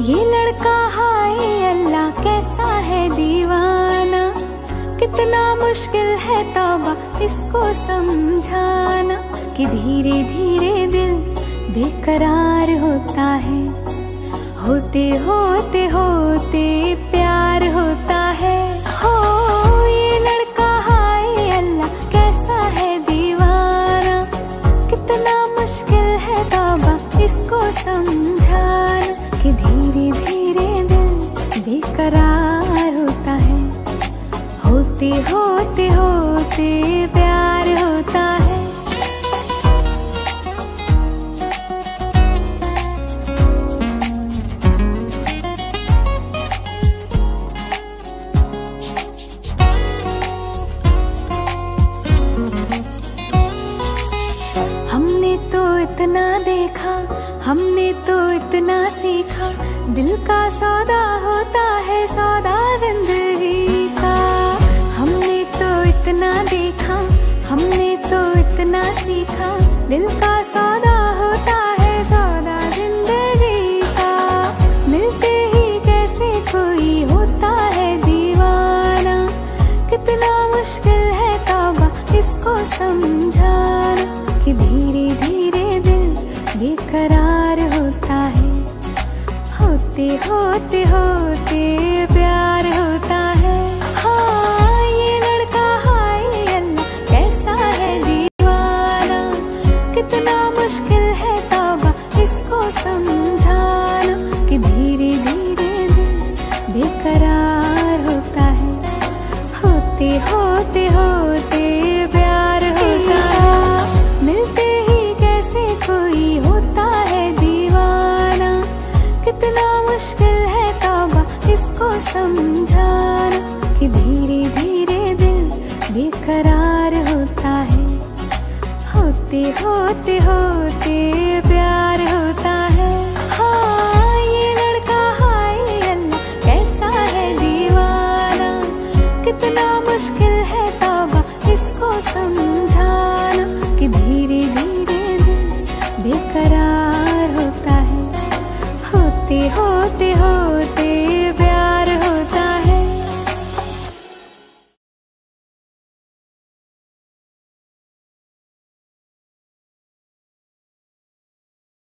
ये लड़का हाय अल्लाह कैसा है दीवाना, कितना मुश्किल है तौबा इसको समझाना, कि धीरे धीरे दिल बेकरार होता है, होते होते होते प्यार होता है। हो ये लड़का हाय अल्लाह कैसा है दीवाना, कितना मुश्किल है तौबा इसको समझाना, कि धीरे धीरे दिल बेकरार होता है, होते होते होते प्यार होता है। हमने तो इतना देखा, हमने तो इतना सीखा, दिल का सौदा होता है सौदा जिंदगी का। हमने तो इतना देखा, हमने तो इतना सीखा, दिल का सौदा होता है सौदा जिंदगी का। मिलते ही कैसे कोई होता है दीवाना, कितना मुश्किल है तौबा इसको समझाना, कि धीरे धीरे दिल बेकरार होता है, होते होते होते प्यार होता है। हाँ ये लड़का हाय अल्लाह कैसा है दीवाना, कितना मुश्किल है तौबा इसको समझाना, कि धीरे धीरे दिल बेकरार होता है, होते होते होते प्यार होता है। मिलते ही कैसे कोई होता है दीवाना, कितना मुश्किल है तौबा इसको समझाना, कि धीरे धीरे दिल बेकरार होता है, होते होते होते